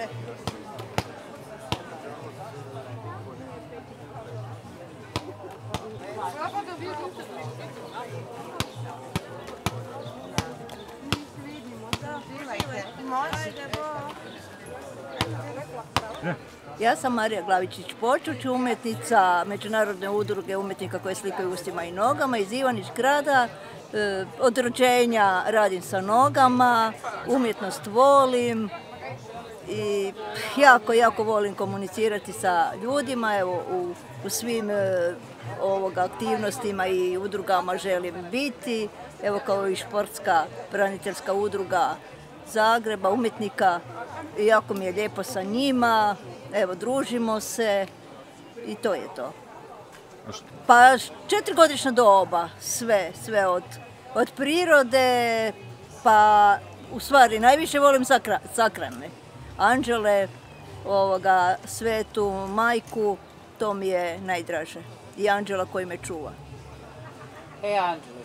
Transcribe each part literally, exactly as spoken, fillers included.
Ja sam Marija Glavičić Počuć, umjetnica Međunarodne udruge umjetnika koji slikaju ustima i nogama iz Ivanić grada. Od rođenja radim sa nogama, umjetnost volim i jako, jako volim komunicirati sa ljudima. Evo, u, u svim ovoga aktivnostima i udrugama želim biti. Evo, kao i športska braniteljska udruga Zagreba, umjetnika, jako mi je lijepo sa njima. Evo, družimo se i to je to. Pa četiri-godišnja doba, sve, sve od, od prirode, pa u stvari najviše volim sakra, sakralne. Anđele, ovoga, svetu majku, to mi je najdraže. I anđela koji me čuva. E, anđele.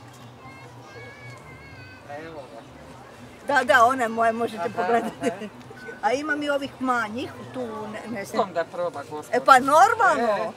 Evo ga. Da, da, one moje možete pogledati. A imam i ovih manjih, tu ne, ne znam. Kom da proba, gospodin? E pa normalno!